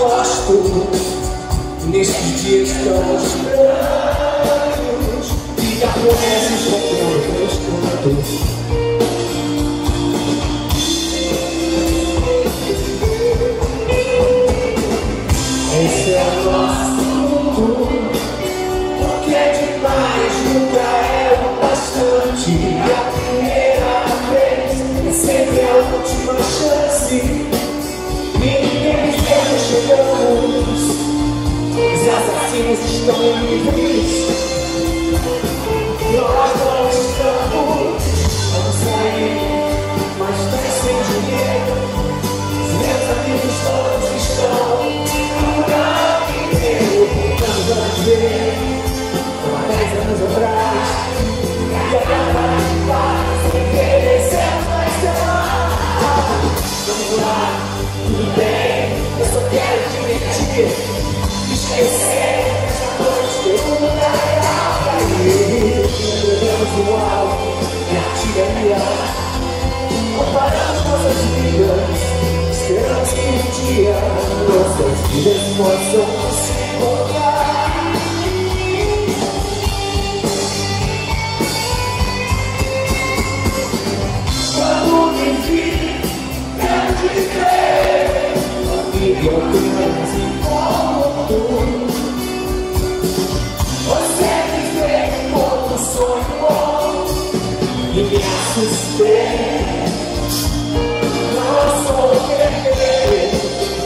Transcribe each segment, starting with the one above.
gosto nesses dias tão estranhos e aborreces com meus cantos. Esse é o nosso mundo, porque é demais, nunca é o bastante. A primeira vez é sempre a última chance. Ninguém espera, chegamos, os assassinos estão livres. Nós não estamos, vamos sair, mas tem sem dinheiro. Os meus amigos todos estão há 10 anos atrás, e agora sem querer ser mais vamos lá, tudo bem, eu só quero divertir, esquecer essa noite que eu não dá pra ir. Lembramos do alto e a tirania, comparamos nossas vidas, esperamos que um dia nossas vidas possam se encontrar. Eu apenas importo. Você me vê como um sonho bom e me assustei. Não sou perfeito,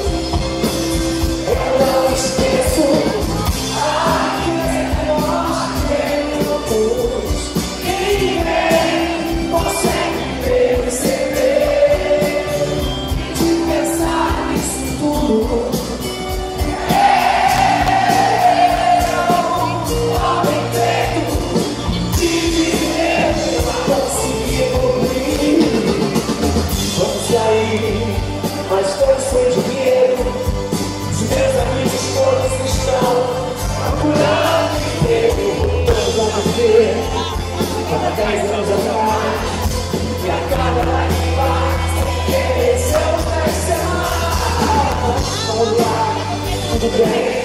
eu não esqueço aqueles nós tempos. Ninguém consegue perceber de pensar nisso tudo. Homem preto de viver, não consegui evoluir. Vamos sair, mas todos sem dinheiro. Os meus amigos todos estão procurando emprego. Voltamos a viver cada 10 anos atrás, e a cada lágrima sem querer ser. Vamos lá, tudo bem.